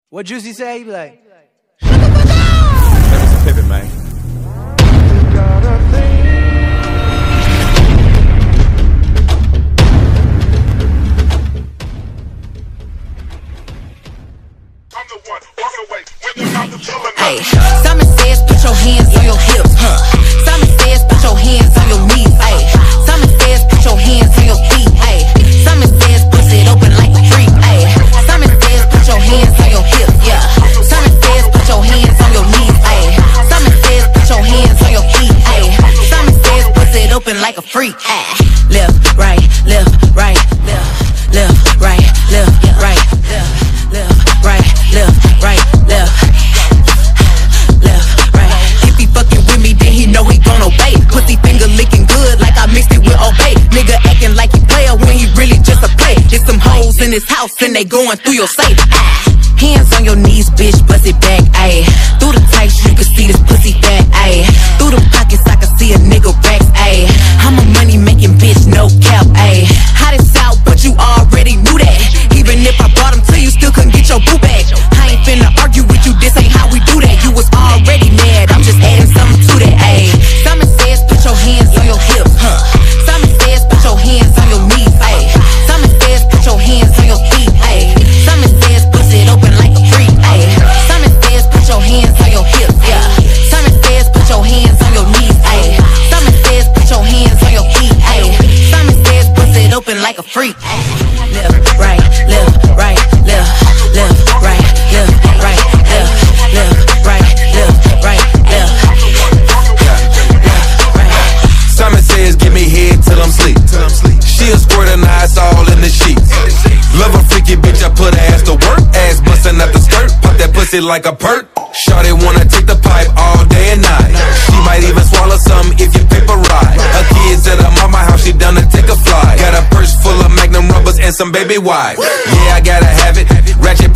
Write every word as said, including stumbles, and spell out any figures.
What Juicy say? He be like, shut the fuck up! Let me some pimpin', man. Hey, Simon says put your hands on your hips, huh? Simon says put your hands on your knees, hey. Simon says put your hands on your feet, hey. Simon says push it open like a freak, hey. Simon says put your hands on your hips, yeah. Simon says put your hands on your knees, hey. Simon says put your hands on your feet, hey. Simon says push it open like a freak, hey. Left, right, left, right, left, left, right, left, right, left, left, right, left, right, left. Pussy finger licking good like I mixed it with Obey. Nigga acting like he player when he really just a play. There's some hoes in his house and they going through your safe. Ah. Hands on your knees, bitch, bust it back, ayy. Through the tights you can see this pussy fat, ayy. Through the pockets I can see a nigga racks, ayy. I'm a money making bitch, no cap, ayy. Hot as out, but you already knew that. Even if I brought him to you, still couldn't get your boo back. I ain't finna argue with you, this ain't how we do that. You was already mad, I'm just adding something to that, ayy. Simon says put your hands on your hips, huh? Simon says put your hands on your knees, ayy. Simon says put your hands on your feet, ayy. Simon says push it open like a freak, ayy. Simon says put your hands on your hips, yeah. Simon says put your hands on your knees, ayy. Simon says put your hands on your feet, ayy. Simon says push it open like a freak, ayy. Left, right, left, right, left, left, right, left, right, left, left, right, left, right, left. Simon says give me head till I'm sleep. She a squirt and ice all in the sheets. Love a freaky bitch, I put her ass to work. Ass bustin' out the skirt, pop that pussy like a perk. Shawty wanna take the pipe all day and night. She might even swallow some if you paper ride. Her kids at her mama house, she done to take a fly. Got a purse full of Magnum rubbers and some baby wipes. Yeah, I gotta have it. Ratchet